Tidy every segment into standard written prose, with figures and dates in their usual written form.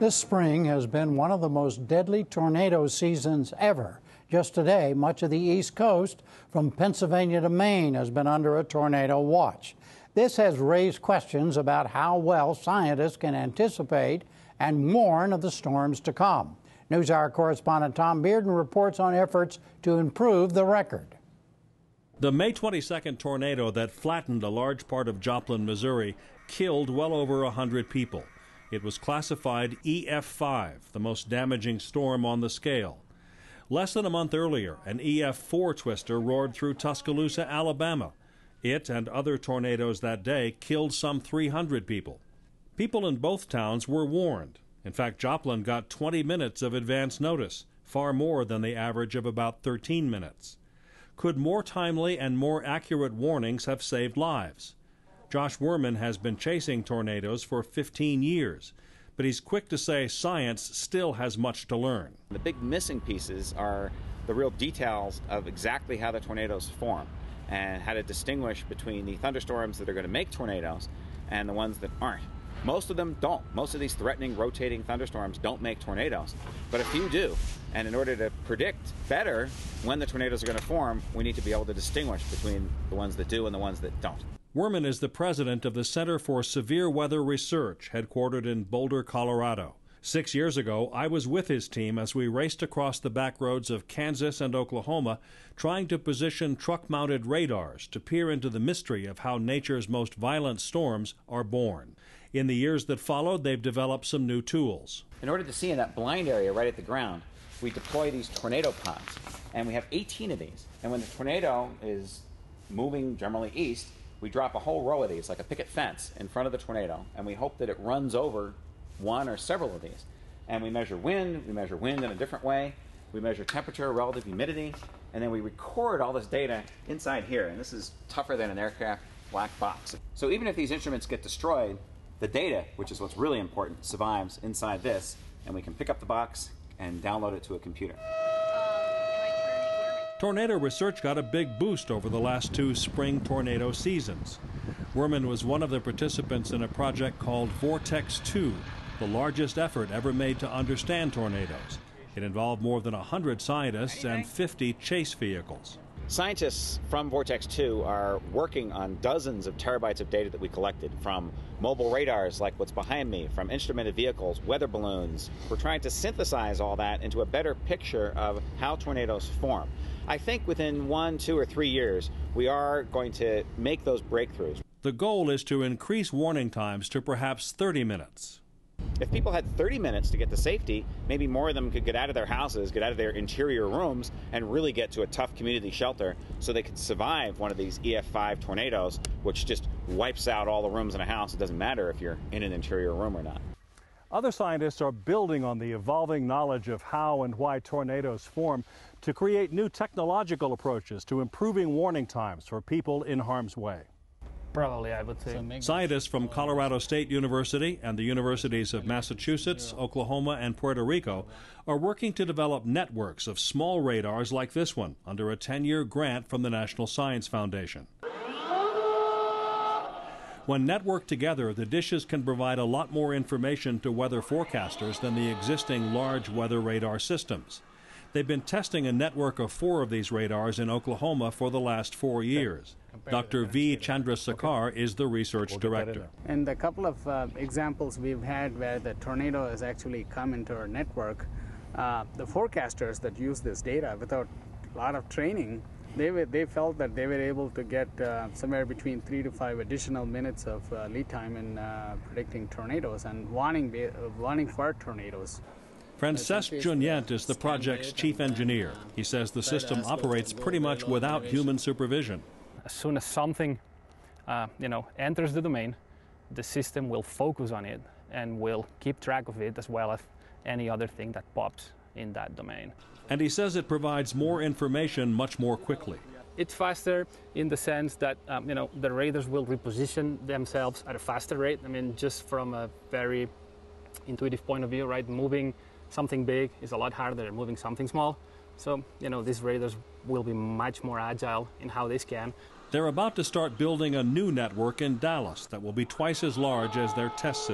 This spring has been one of the most deadly tornado seasons ever. Just today, much of the East Coast, from Pennsylvania to Maine, has been under a tornado watch. This has raised questions about how well scientists can anticipate and warn of the storms to come. NewsHour correspondent Tom Bearden reports on efforts to improve the record. The May 22nd tornado that flattened a large part of Joplin, Missouri, killed well over 100 people. It was classified EF5, the most damaging storm on the scale. Less than a month earlier, an EF4 twister roared through Tuscaloosa, Alabama. It and other tornadoes that day killed some 300 people. People in both towns were warned. In fact, Joplin got 20 minutes of advance notice, far more than the average of about 13 minutes. Could more timely and more accurate warnings have saved lives? Josh Werman has been chasing tornadoes for 15 years, but he's quick to say science still has much to learn. The big missing pieces are the real details of exactly how the tornadoes form and how to distinguish between the thunderstorms that are going to make tornadoes and the ones that aren't. Most of them don't. Most of these threatening, rotating thunderstorms don't make tornadoes, but a few do. And in order to predict better when the tornadoes are going to form, we need to be able to distinguish between the ones that do and the ones that don't. Werman is the president of the Center for Severe Weather Research, headquartered in Boulder, Colorado. 6 years ago, I was with his team as we raced across the back roads of Kansas and Oklahoma, trying to position truck-mounted radars to peer into the mystery of how nature's most violent storms are born. In the years that followed, they've developed some new tools. In order to see in that blind area right at the ground, we deploy these tornado pods, and we have 18 of these. And when the tornado is moving generally east, we drop a whole row of these, like a picket fence, in front of the tornado, and we hope that it runs over one or several of these. And we measure wind in a different way, we measure temperature, relative humidity, and then we record all this data inside here. And this is tougher than an aircraft black box. So even if these instruments get destroyed, the data, which is what's really important, survives inside this, and we can pick up the box and download it to a computer. Tornado research got a big boost over the last 2 spring tornado seasons. Werman was one of the participants in a project called Vortex 2, the largest effort ever made to understand tornadoes. It involved more than 100 scientists and 50 chase vehicles. Scientists from Vortex 2 are working on dozens of terabytes of data that we collected from mobile radars like what's behind me, from instrumented vehicles, weather balloons. We're trying to synthesize all that into a better picture of how tornadoes form. I think within 1, 2, or 3 years, we are going to make those breakthroughs. The goal is to increase warning times to perhaps 30 minutes. If people had 30 minutes to get to safety, maybe more of them could get out of their houses, get out of their interior rooms, and really get to a tough community shelter so they could survive one of these EF5 tornadoes, which just wipes out all the rooms in a house. It doesn't matter if you're in an interior room or not. Other scientists are building on the evolving knowledge of how and why tornadoes form to create new technological approaches to improving warning times for people in harm's way. Probably, I would say. Scientists from Colorado State University and the universities of Massachusetts, Oklahoma, and Puerto Rico are working to develop networks of small radars like this one under a 10-year grant from the National Science Foundation. When networked together, the dishes can provide a lot more information to weather forecasters than the existing large weather radar systems. They've been testing a network of 4 of these radars in Oklahoma for the last 4 years. Dr. V. Chandrasekhar is the research director. And a couple of examples we've had where the tornado has actually come into our network, the forecasters that use this data without a lot of training, they felt that they were able to get somewhere between 3 to 5 additional minutes of lead time in predicting tornadoes and warning for tornadoes. Francesc Junyent is the project's chief engineer. He says the system operates pretty much without human supervision. As soon as something enters the domain, the system will focus on it and will keep track of it as well as any other thing that pops in that domain. And he says it provides more information much more quickly. It's faster in the sense that the radars will reposition themselves at a faster rate. I mean, just from a very intuitive point of view, right? Moving something big is a lot harder than moving something small. So, these radars will be much more agile in how they scan. They're about to start building a new network in Dallas that will be twice as large as their test system.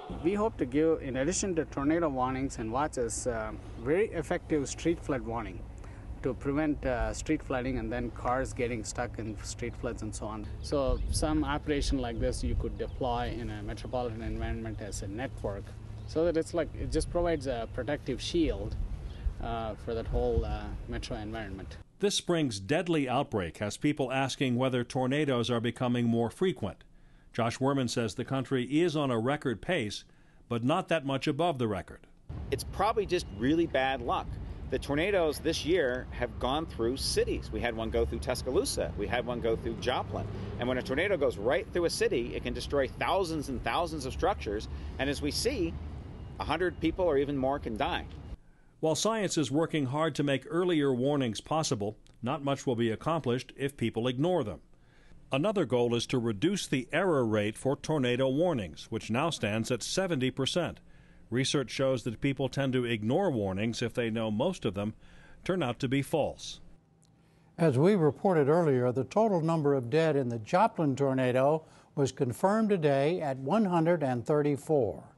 We hope to give, in addition to tornado warnings and watches, very effective street flood warning to prevent street flooding and then cars getting stuck in street floods and so on. So some operation like this you could deploy in a metropolitan environment as a network, so that it just provides a protective shield for that whole metro environment. This spring's deadly outbreak has people asking whether tornadoes are becoming more frequent. Josh Werman says the country is on a record pace, but not that much above the record. It's probably just really bad luck. The tornadoes this year have gone through cities. We had one go through Tuscaloosa. We had one go through Joplin. And when a tornado goes right through a city, it can destroy thousands and thousands of structures. And as we see, 100 people or even more can die. While science is working hard to make earlier warnings possible, not much will be accomplished if people ignore them. Another goal is to reduce the error rate for tornado warnings, which now stands at 70%. Research shows that people tend to ignore warnings if they know most of them turn out to be false. As we reported earlier, the total number of dead in the Joplin tornado was confirmed today at 134.